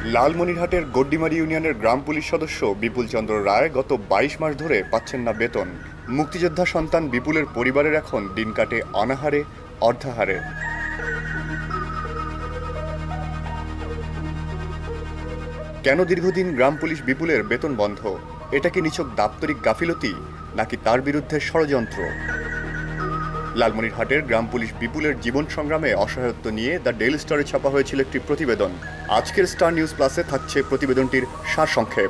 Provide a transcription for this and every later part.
লালমনিরহাটের গড্ডিমারি ইউনিয়নের গ্রাম পুলিশ সদস্য বিপুল চন্দ্র রায় গত ২২ মাস ধরে পাচ্ছেন না বেতন। মুক্তিযোদ্ধা সন্তান বিপুলের পরিবারের এখন দিন কাটে অনাহারে, অর্ধাহারে। কেন দীর্ঘদিন গ্রাম পুলিশ বিপুলের বেতন বন্ধ? এটা কি নিছক দাপ্তরিক গাফিলতি, নাকি তার বিরুদ্ধে ষড়যন্ত্র? লালমনিরহাটের গ্রাম পুলিশ বিপুলের জীবন সংগ্রামে অসহায়ত্ব নিয়ে দ্য ডেইলি স্টারে ছাপা হয়েছিল একটি প্রতিবেদন। আজকের স্টার নিউজ প্লাসে থাকছে প্রতিবেদনটির সারসংক্ষেপ।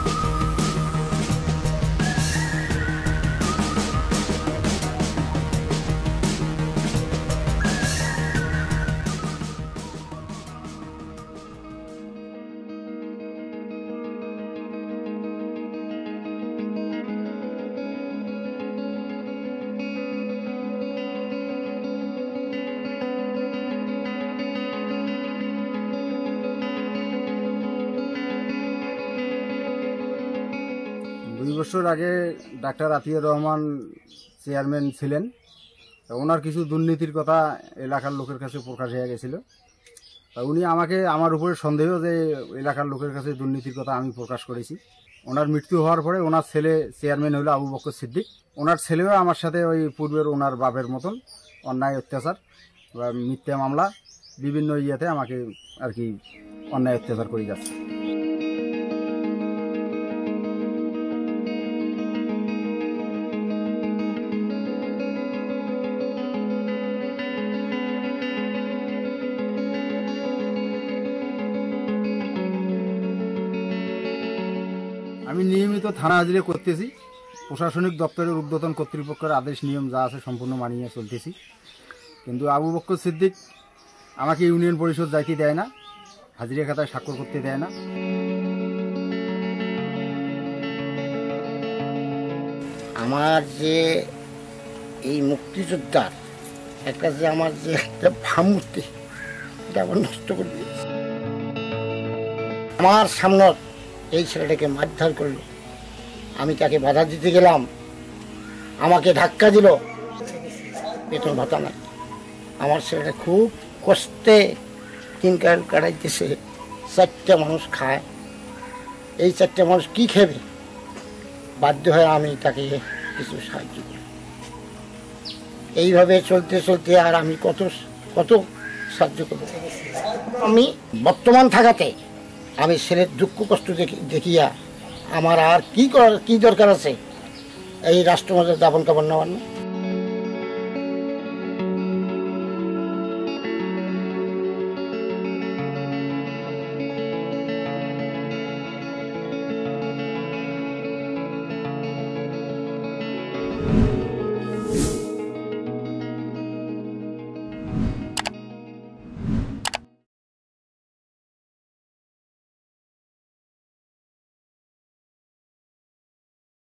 দুই বছর আগে ডাক্তার আতিয়ার রহমান চেয়ারম্যান ছিলেন। ওনার কিছু দুর্নীতির কথা এলাকার লোকের কাছে প্রকাশ হয়ে গেছিল। উনি আমার উপরে সন্দেহ যে এলাকার লোকের কাছে দুর্নীতির কথা আমি প্রকাশ করেছি। ওনার মৃত্যু হওয়ার পরে ওনার ছেলে চেয়ারম্যান হলো আবু বকর সিদ্দিক। ওনার ছেলেও আমার সাথে ওই পূর্বের ওনার বাপের মতন অন্যায় অত্যাচার বা মিথ্যা মামলা বিভিন্ন ইয়েতে আমাকে আর কি অন্যায় অত্যাচার করে যাচ্ছে। আমি নিয়মিত থানা হাজিরা করতেছি, প্রশাসনিক দপ্তরের ঊর্ধ্বতন কর্তৃপক্ষের আদেশ নিয়ম যা আছে সম্পূর্ণ মানিয়ে চলতেছি। কিন্তু আবু বকর সিদ্দিক আমাকে ইউনিয়ন পরিষদ যাইতে দেয় না, হাজিরা খাতায় স্বাক্ষর করতে দেয় না। আমার যে এই মুক্তিযোদ্ধার একটা যে আমার যে একটা ভাবমূর্তি, এটা আবার নষ্ট করে দিয়েছে। আমার সামনে এই ছেলেটাকে মারধর করলো, আমি তাকে বাধা দিতে গেলাম, আমাকে ধাক্কা দিল, বেতন ভাতা নাই। আমার ছেলেটা খুব কষ্টে দিন কাটাইতেছে। 4টা মানুষ খায়, এই 4টা মানুষ কি খাবে? বাধ্য হয়ে আমি তাকে কিছু সাহায্য করি। এইভাবে চলতে চলতে আর আমি কত কত সাহায্য করব। আমি বর্তমান থাকাতে আমি ছেলের দুঃখ কষ্ট দেখিয়া আমার আর কি দরকার আছে এই রাষ্ট্রমাঝে দাপন কাপড় নেওয়ার না।